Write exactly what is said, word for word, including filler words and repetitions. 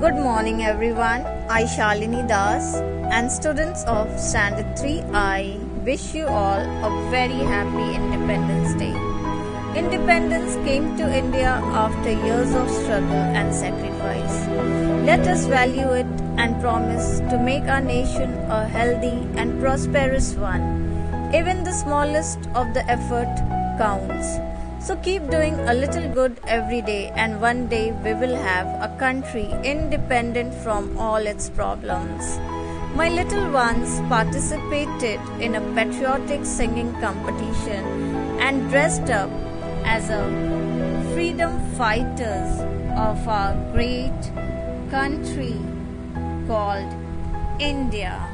Good morning everyone, I Shalini Das and students of Standard three I wish you all a very happy Independence Day. Independence came to India after years of struggle and sacrifice. Let us value it and promise to make our nation a healthy and prosperous one. Even the smallest of the effort counts. So keep doing a little good every day, and one day we will have a country independent from all its problems. My little ones participated in a patriotic singing competition and dressed up as a freedom fighters of our great country called India.